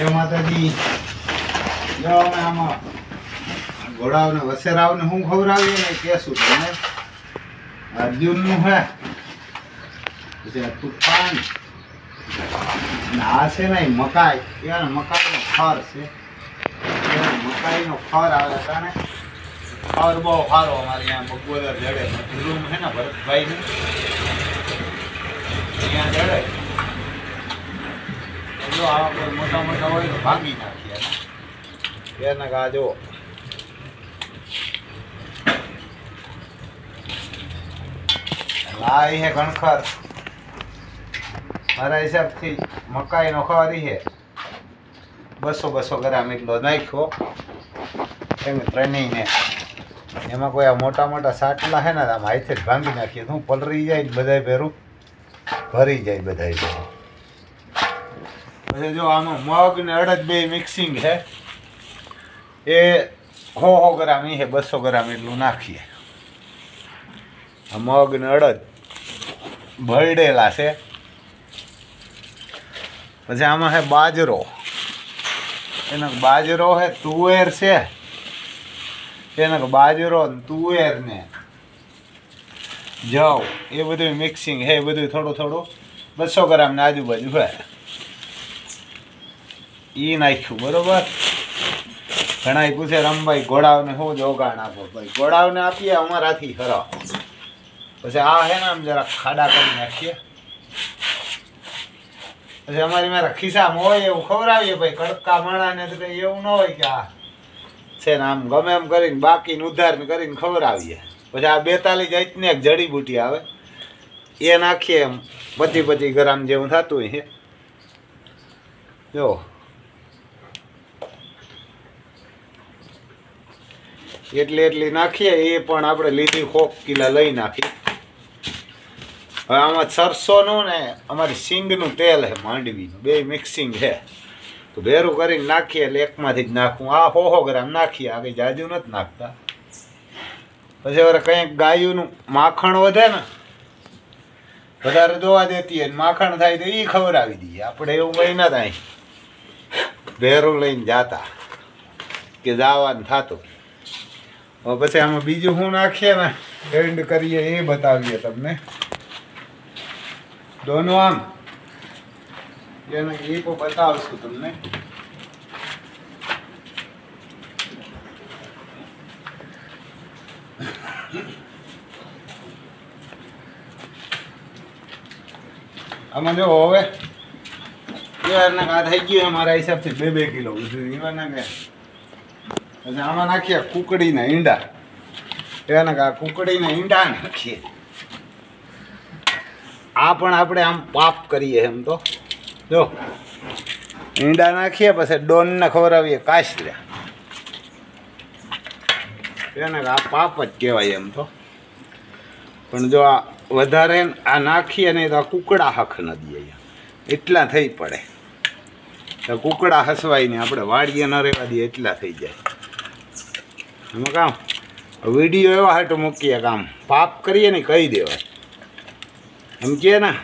જય માતાજી. જો અમે આમાં ઘોડાઓને વસેરાઓને હું ખવડાવીએ ને કહેશું તમને. અર્જુનનું હે, પછી તુફાન, આ છે ને મકાઈ, એને મકાઈનો ખર છે. મકાઈનો ખર આવે તાને ખર બહુ સારો અમારે અહીંયા બગોદર જડે રૂમ છે ને ભરતભાઈનું, ત્યાં જડે. જો આવા કોઈ મોટા મોટા હોય તો ભાંગી નાખીએ એને કા જો. આ હે ગણખર, મારા હિસાબથી મકાઈનો ખર છે 200 ગ્રામ એટલો નાખ્યો એમ ત્રણેયને. એમાં કોઈ આ મોટા મોટા સાટલા છે ને આમ હાથે જ ભાંગી નાખીએ શું પલરી જાય બધાય ભેરું ભરી જાય બધાય ભેરું. પછી જો આમાં મગ ને અડદ બે મિક્સિંગ છે એ 100 ગ્રામ એ છે 200 ગ્રામ એટલું નાખીએ. આ મગ ને અડદ ભરડેલા છે. પછી આમાં છે બાજરો, એનો બાજરો છે તુવેર છે, એનો બાજરો તુવેર ને જવ એ બધું મિક્સિંગ છે. એ બધું થોડું થોડું 200 ગ્રામ ને આજુબાજુ છે એ નાખ્યું બરોબર. ઘણા પૂછે રમભાઈ ઘોડાઓને શું જોગાણ આપો? ભાઈ ઘોડાઓને આપીએ અમારાથી ખરા. પછી આ છે ને આમ જરા ખાડા કરી નાખીએ. પછી અમારી મારા ખિસ્સામાં હોય એવું ખવડાવીએ ભાઈ. કડકા માણાને તો કંઈ એવું ન હોય કે આ છે ને આમ ગમે એમ કરીને બાકીને ઉધાર કરીને ખવડાવીએ. પછી આ 42 જાતની એક જડીબુટી આવે એ નાખીએ એમ 25 ગ્રામ જેવું થતું હોય છે. જો એટલી નાખીએ. એ પણ આપણે લીધી 100 કિલો લઈ નાખીએ. હવે આમાં સરસોનું ને અમારી સિંગનું તેલ છે માંડવીનું બે મિક્સિંગ છે તો ભેરું કરીને નાખીએ એટલે એકમાંથી જ નાખવું. આ 100 ગ્રામ નાખીએ, આ કંઈ જાજુ નથી નાખતા. પછી હવે કંઈક ગાયુંનું માખણ વધે ને વધારે દોવા દેતી હોય માખણ થાય તો એ ખવડાવી દઈએ આપણે. એવું કંઈ ના થાય ભેરું લઈને જાતા કે જવાનું થતું. હવે પછી આમાં બીજું શું નાખીએ ને એન્ડ કરીએ એ બતાવીએ તમને. દોનો આમ એને એ પણ બતાવશું તમને. આમાં જો હવે આ થઈ ગયું અમારા હિસાબથી 2 કિલો એવા નાખે. પછી આમાં નાખીએ કુકડીના ઈંડા. એના કુકડીના ઈંડા નાખીએ. આ પણ આપણે આમ પાપ કરીએ એમ તો. જો ઈંડા નાખીએ પછી ડોનને ખવડાવીએ કાચર્યા. એને આ પાપ જ કહેવાય એમ તો. પણ જો આ વધારે આ નાખીએ નહીં તો આ કુકડા હખ ન દઈએ એટલા થઈ પડે. તો કુકડા હસવાય નહીં આપણે વાડીએ ન રહેવા દઈએ એટલા થઈ જાય. એમાં કામ વિડીયો એવા હાટો મૂકીએ કામ પાપ કરીએ ને કહી દેવાય. એમ કહે ને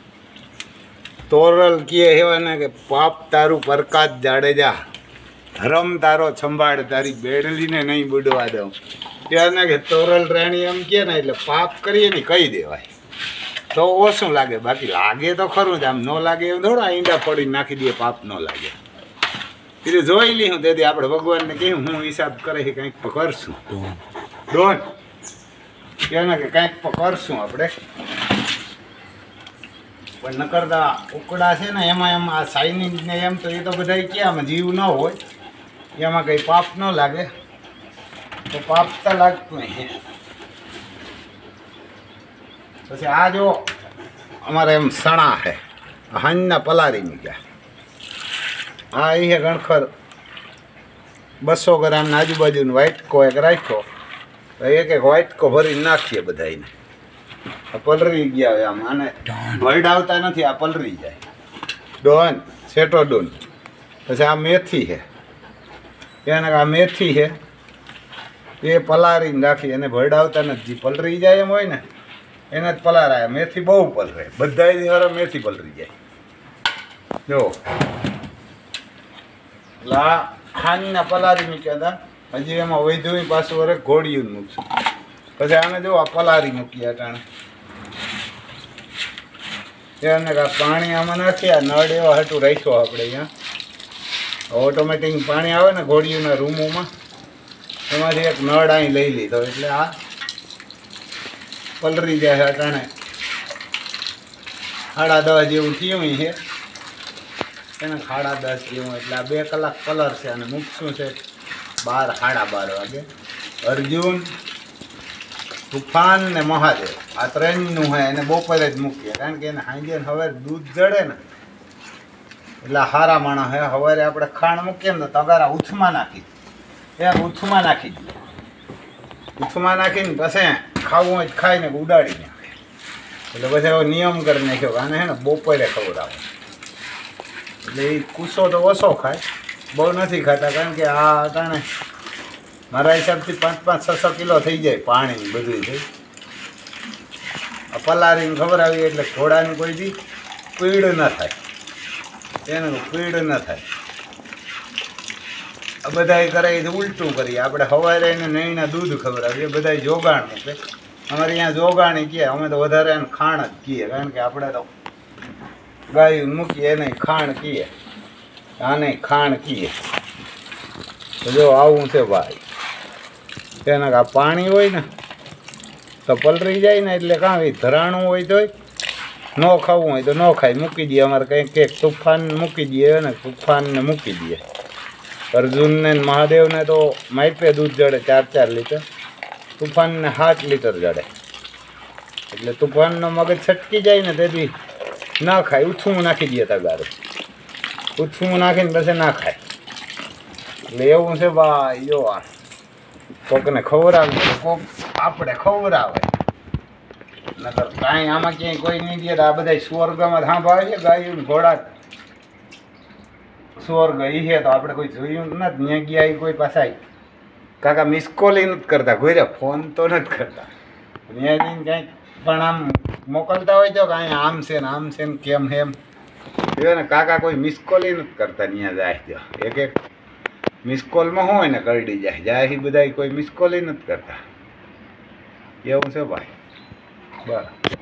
તોરલ કહે એવા ને કે પાપ તારું પ્રકાશ જાડેજા, ધર્મ તારો સંભાળ તારી બેડલીને નહીં બુડવા દઉં. ત્યારને કે તોરલ રાણી એમ કહે ને એટલે પાપ કરીએ ને કહી દેવાય તો ઓછું લાગે. બાકી લાગે તો ખરું જ, આમ ન લાગે એવું થોડા ઈંડા ફોડીને નાખી દઈએ પાપ ન લાગે. એટલે જોઈ લઈશું તેથી આપણે ભગવાનને કહ્યું હું હિસાબ કરે છે કંઈક કરશું. ડોન એને કે કંઈક કરશું આપણે. પણ ન કરતા ઉકડા છે ને એમાં આ શાઇનિંગ ને એમ તો એ તો બધા ક્યાંમાં જીવ ન હોય એમાં કંઈ પાપ ન લાગે તો પાપ તો લાગતું નહીં. પછી આ જો અમારે એમ સણા છે હાંજના પલારી મૂક્યા. આ એ ગણખર 200 ગ્રામના આજુબાજુનો વાઇટકો એક રાખ્યો તો એક વાઇટકો ભરીને નાખીએ બધાને. આ પલરી ગયા હોય આમ. આને વરડાવતા નથી, આ પલરી જાય. ડોન સેટો ડોન. પછી આ મેથી છે એને આ મેથી છે એ પલારીને રાખી એને ભરડાવતા નથી. પલરી જાય એમ હોય ને એને જ પલારાય. મેથી બહુ પલરે, બધા હરા મેથી પલરી જાય. જો એટલે આ ખાંડના પલારી મૂક્યા હતા, હજી એમાં વધ્યું પાછું વરે ઘોડિયું મૂકશું. પછી આને જો આ પલારી મૂકી અટાણે એને પાણી આમાં નાખી. આ નળ એવા હાટું રાખ્યો આપણે અહીંયા. ઓટોમેટિક પાણી આવે ને ઘોડિયુંના રૂમોમાં, એમાંથી એક નળ અહીં લઈ લીધો એટલે આ પલરી જાય. અટાણે 10:30 જેવું થયું છે એને, 10:30 જેવું. એટલે આ 2 કલાક કલર છે અને મૂકશું છે 12 સાડા 12 વાગે. અર્જુન, તુફાન ને મહાદેવ આ 3નું છે એને બપોરે જ મૂકીએ, કારણ કે એને સાંજે હવે દૂધ જડે ને એટલે હારા માણસ હે. સવારે આપણે ખાંડ મૂકીએ ને તગારા ઉથમાં નાખી, ઉથમાં નાખી દઈએ. ઉથમાં નાખીને પછી ખાવું હોય ખાઈને ઉડાડી નાખે. એટલે પછી હવે નિયમ કરી નાખ્યો કે આને હે ને બપોરે ખવડાવો. એટલે એ કૂસો તો ઓછો ખાય, બહુ નથી ખાતા, કારણ કે આ અટાણે મારા હિસાબથી 5-6 કિલો થઈ જાય પાણી બધું થઈ. આ પલારીને ખવડાવીએ એટલે ઘોડાની કોઈ દી પીડ ન થાય, એને પીડ ન થાય. આ બધા કરે એ ઉલટું કરીએ. આપણે સવારે એને નહીંના દૂધ ખવડાવીએ, બધા જોગાણ મૂકે. અમારે અહીંયા જોગાણી કહે, અમે તો વધારે એને ખાણ જ કહીએ, કારણ કે આપણે તો ગાયું મૂકીએ એને ખાણ કહીએ, આને ખાણ કહીએ. તો જો આવું છે ભાઈ. એના આ પાણી હોય ને તો પલરી જાય ને, એટલે કાં ધરાણું હોય તોય ન ખાવું હોય તો ન ખાય, મૂકી દઈએ. અમારે કંઈક તુફાન મૂકી દઈએ ને, તુફાનને મૂકી દઈએ. અર્જુનને મહાદેવને તો માઇપે દૂધ જડે 4-4 લીટર, તુફાનને 7 લીટર જડે. એટલે તુફાનનો મગજ છટકી જાય ને તેથી ના ખાય, ઉથું નાખી દઈએ તગારું, ઉથું નાખીને પછી ના ખાય. એટલે એવું છે ભાઈ. જો આ કોકને ખવડાવે, કોક આપણે ખવડાવે, નકર કાંઈ આમાં ક્યાંય કોઈ નહીં દે. આ બધા સ્વર્ગમાં સાંભળે છે ગાયું ઘોડા, સ્વર્ગ એ છે તો આપણે કોઈ જોયું નથી. ત્યાં ગયા કોઈ પાછા કાકા મિસકોલ નથી કરતા, કોઈ ફોન તો નથી કરતા. ત્યાં જઈને કંઈક પણ આમ મોકલતા હોય તો કાંઈ આમ છે ને આમ છે ને કેમ એમ ને, કાકા કોઈ મિસકોલ નથી કરતા. ત્યાં જાય તો એક મિસકોલમાં હોય ને કરડી જાય બધા, કોઈ મિસકોલ નથી કરતા. એવું છે ભાઈ. બરાબર.